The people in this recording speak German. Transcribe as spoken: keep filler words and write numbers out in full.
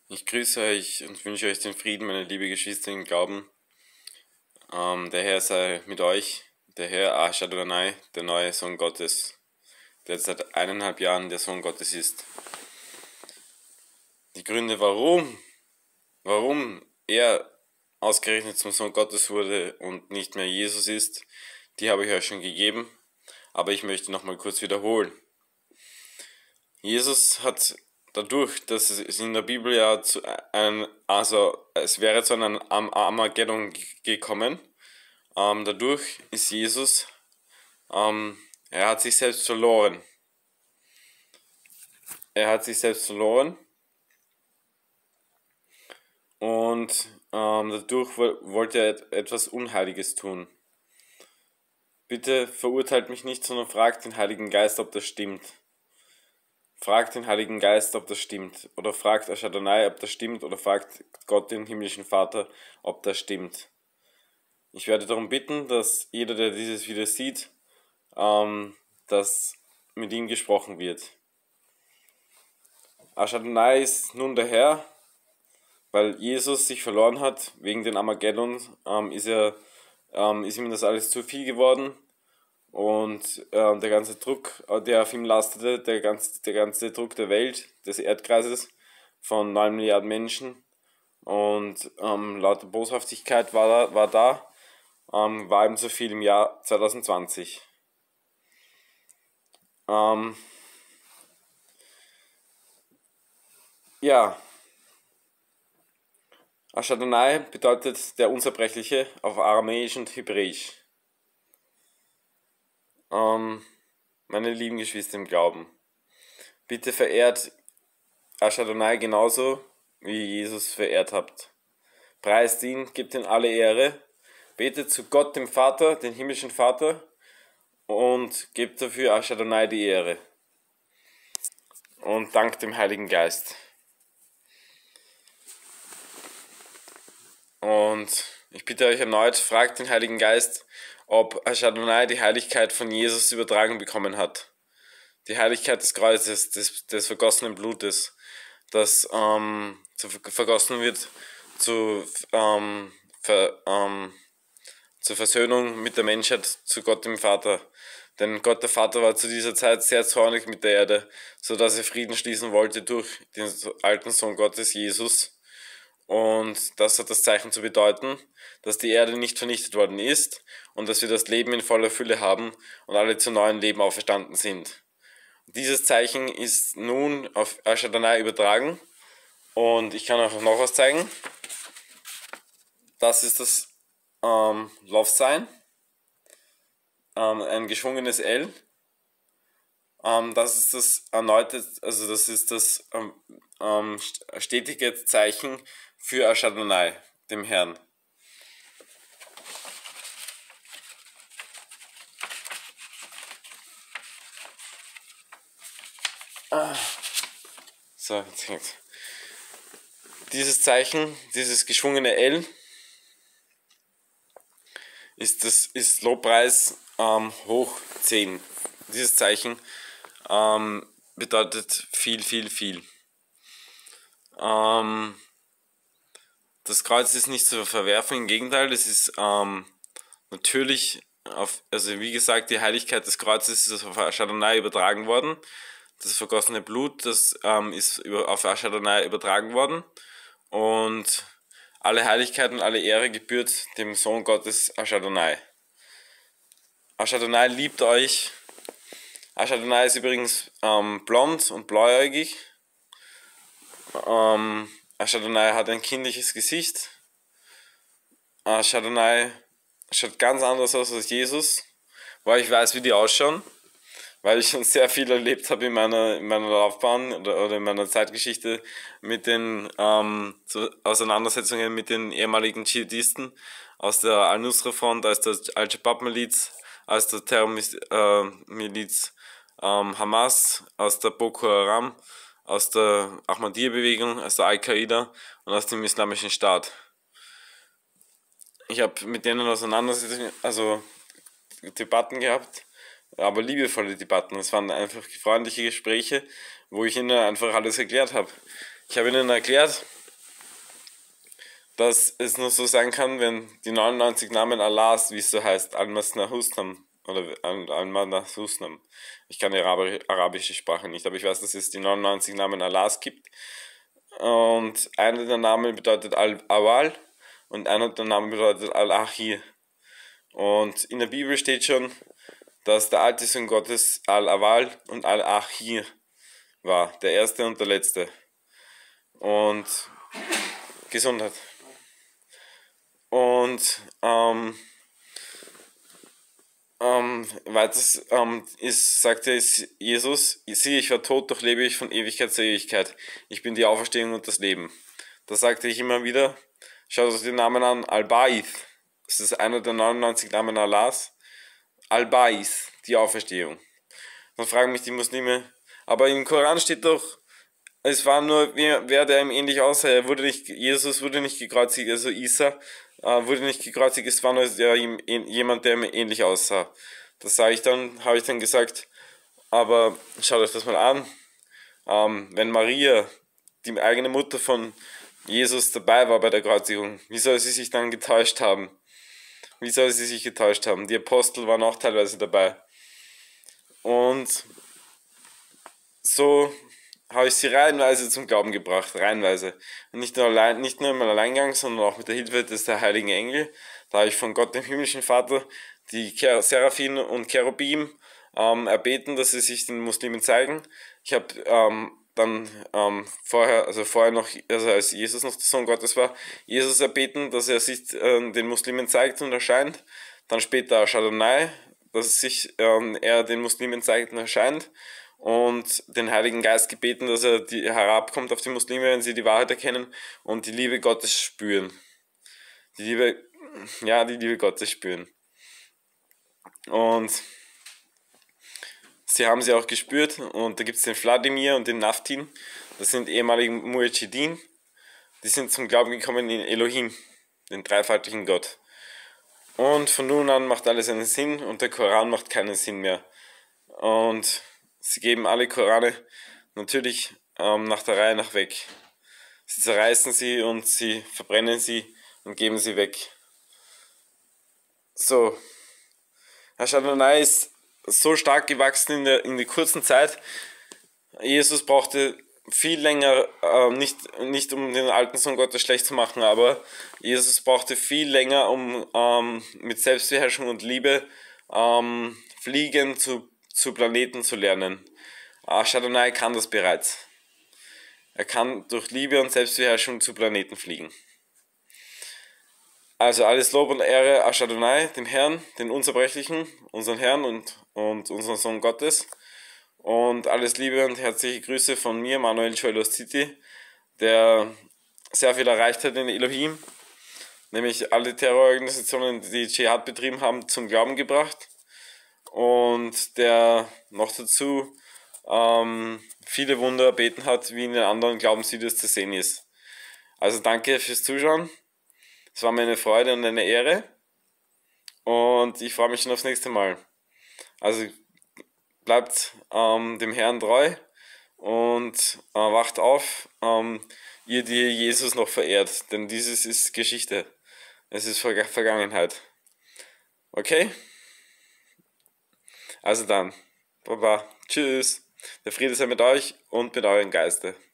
Ich grüße euch und wünsche euch den Frieden, meine liebe Geschwister im Glauben. Ähm, der Herr sei mit euch, der Herr Adonai, der neue Sohn Gottes, der seit eineinhalb Jahren der Sohn Gottes ist. Die Gründe, warum, warum er ausgerechnet zum Sohn Gottes wurde und nicht mehr Jesus ist, die habe ich euch schon gegeben, aber ich möchte nochmal kurz wiederholen. Jesus hat dadurch, dass es in der Bibel ja zu einem, also es wäre zu einem Armageddon gekommen, ähm, dadurch ist Jesus, ähm, er hat sich selbst verloren. Er hat sich selbst verloren und ähm, dadurch wollte er etwas Unheiliges tun. Bitte verurteilt mich nicht, sondern fragt den Heiligen Geist, ob das stimmt. Fragt den Heiligen Geist, ob das stimmt. Oder fragt Adonai, ob das stimmt. Oder fragt Gott, den himmlischen Vater, ob das stimmt. Ich werde darum bitten, dass jeder, der dieses Video sieht, ähm, dass mit ihm gesprochen wird. Adonai ist nun der Herr, weil Jesus sich verloren hat. Wegen den Armageddon ähm, ist, er, ähm, ist ihm das alles zu viel geworden. Und äh, der ganze Druck, der auf ihm lastete, der ganze, der ganze Druck der Welt, des Erdkreises von neun Milliarden Menschen und ähm, lauter Boshaftigkeit war da, war, da ähm, war ihm zu viel im Jahr zwanzig zwanzig. Ähm, ja, Adonai bedeutet der Unzerbrechliche auf Aramäisch und Hebräisch. Ähm, meine lieben Geschwister im Glauben, bitte verehrt Adonai genauso, wie ihr Jesus verehrt habt. Preist ihn, gebt ihm alle Ehre, betet zu Gott, dem Vater, den himmlischen Vater, und gebt dafür Adonai die Ehre. Und dankt dem Heiligen Geist. Und ich bitte euch erneut, fragt den Heiligen Geist, ob Adonai die Heiligkeit von Jesus übertragen bekommen hat. Die Heiligkeit des Kreuzes, des, des vergossenen Blutes, das ähm, zu, vergossen wird zu, ähm, ver, ähm, zur Versöhnung mit der Menschheit zu Gott dem Vater. Denn Gott der Vater war zu dieser Zeit sehr zornig mit der Erde, so dass er Frieden schließen wollte durch den alten Sohn Gottes, Jesus. Und das hat das Zeichen zu bedeuten, dass die Erde nicht vernichtet worden ist und dass wir das Leben in voller Fülle haben und alle zu neuem Leben auferstanden sind. Dieses Zeichen ist nun auf Adonai übertragen und ich kann euch noch was zeigen. Das ist das ähm, Love Sign, ähm, ein geschwungenes L. Ähm, das ist das erneute, also das ist das ähm, ähm, stetige Zeichen für Adonai, dem Herrn. Ah. So, jetzt. Dieses Zeichen, dieses geschwungene L, ist das ist Lobpreis ähm, hoch zehn. Dieses Zeichen ähm, bedeutet viel, viel, viel. Ähm, das Kreuz ist nicht zu verwerfen, im Gegenteil, es ist ähm, natürlich, auf, also wie gesagt, die Heiligkeit des Kreuzes ist auf Adonai übertragen worden. Das vergossene Blut, das ähm, ist über, auf Adonai übertragen worden. Und alle Heiligkeit und alle Ehre gebührt dem Sohn Gottes Adonai. Adonai liebt euch. Adonai ist übrigens ähm, blond und blauäugig. Ähm, Adonai hat ein kindliches Gesicht. Adonai schaut ganz anders aus als Jesus, weil ich weiß, wie die ausschauen, weil ich schon sehr viel erlebt habe in meiner, in meiner Laufbahn oder, oder in meiner Zeitgeschichte mit den ähm, so Auseinandersetzungen mit den ehemaligen Dschihadisten aus der Al-Nusra-Front, aus der Al-Shabaab-Miliz, aus der Terror-Miliz ähm, Hamas, aus der Boko Haram, aus der Ahmadiyya-Bewegung, aus der Al-Qaida und aus dem Islamischen Staat. Ich habe mit denen Auseinandersetzungen, also Debatten gehabt, aber liebevolle Debatten. Es waren einfach freundliche Gespräche, wo ich ihnen einfach alles erklärt habe. Ich habe ihnen erklärt, dass es nur so sein kann, wenn die neunundneunzig Namen Allahs, wie es so heißt, Al-Masna Husnam oder Al-Masna Husnam. Ich kann die Arabi arabische Sprache nicht, aber ich weiß, dass es die neunundneunzig Namen Allahs gibt. Und einer der Namen bedeutet Al-Awal und einer der Namen bedeutet Al-Akhir. Und in der Bibel steht schon, dass der alte Sohn Gottes Al-Awal und Al-Akhir war, der erste und der letzte. Und Gesundheit. Und ähm, ähm, weiters ähm, ist, sagte es Jesus, siehe, ich war tot, doch lebe ich von Ewigkeit zu Ewigkeit. Ich bin die Auferstehung und das Leben. Da sagte ich immer wieder, schaut euch den Namen an, Al-Ba'ith. Das ist einer der neunundneunzig Namen Allahs. Al-Ba'ith, die Auferstehung. Dann fragen mich die Muslime, aber im Koran steht doch, es war nur wer, wer der ihm ähnlich aussah. Er wurde nicht, Jesus wurde nicht gekreuzigt, also Isa äh, wurde nicht gekreuzigt, es war nur ja, ihm, jemand, der ihm ähnlich aussah. Das sage ich dann, habe ich dann gesagt, aber schaut euch das mal an. Ähm, wenn Maria, die eigene Mutter von Jesus, dabei war bei der Kreuzigung, wie soll sie sich dann getäuscht haben? Wie soll sie sich getäuscht haben? Die Apostel waren auch teilweise dabei. Und so habe ich sie reihenweise zum Glauben gebracht, reihenweise. Und nicht nur, allein, nicht nur im Alleingang, sondern auch mit der Hilfe des der heiligen Engel. Da habe ich von Gott, dem himmlischen Vater, die Seraphim und Cherubim ähm, erbeten, dass sie sich den Muslimen zeigen. Ich habe ähm, dann ähm, vorher, also vorher noch, also als Jesus noch der Sohn Gottes war, Jesus erbeten, dass er sich äh, den Muslimen zeigt und erscheint. Dann später Shaddai, dass sich ähm, er den Muslimen zeigt und erscheint. Und den Heiligen Geist gebeten, dass er die, herabkommt auf die Muslime, wenn sie die Wahrheit erkennen und die Liebe Gottes spüren. Die Liebe, ja, die Liebe Gottes spüren. Und sie haben sie auch gespürt. Und da gibt es den Wladimir und den Naftin. Das sind ehemalige Mujahideen. Die sind zum Glauben gekommen in Elohim, den dreifaltigen Gott. Und von nun an macht alles einen Sinn und der Koran macht keinen Sinn mehr. Und sie geben alle Korane natürlich ähm, nach der Reihe nach weg. Sie zerreißen sie und sie verbrennen sie und geben sie weg. So, Herr Shaddai ist so stark gewachsen in der, in der kurzen Zeit. Jesus brauchte viel länger, äh, nicht, nicht um den alten Sohn Gottes schlecht zu machen, aber Jesus brauchte viel länger, um ähm, mit Selbstbeherrschung und Liebe ähm, fliegen zu zu Planeten zu lernen. Shaddai kann das bereits. Er kann durch Liebe und Selbstbeherrschung zu Planeten fliegen. Also alles Lob und Ehre Shaddai, dem Herrn, den Unzerbrechlichen, unseren Herrn und, und unseren Sohn Gottes. Und alles Liebe und herzliche Grüße von mir, Manuel Joel City, der sehr viel erreicht hat in Elohim, nämlich alle Terrororganisationen, die Dschihad betrieben haben, zum Glauben gebracht. Und der noch dazu ähm, viele Wunder erbeten hat, wie in den anderen Glaubensvideos zu sehen ist. Also danke fürs Zuschauen. Es war mir eine Freude und eine Ehre. Und ich freue mich schon aufs nächste Mal. Also bleibt ähm, dem Herrn treu und äh, wacht auf, ähm, ihr, die Jesus noch verehrt. Denn dieses ist Geschichte. Es ist Ver Vergangenheit. Okay? Also dann, Baba, tschüss, der Friede sei mit euch und mit euren Geiste.